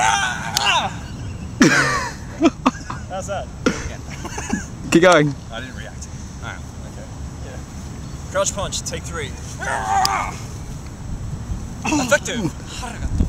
How's that? Keep going. I didn't react. Alright, okay. Yeah. Crouch punch, take 3. Effective!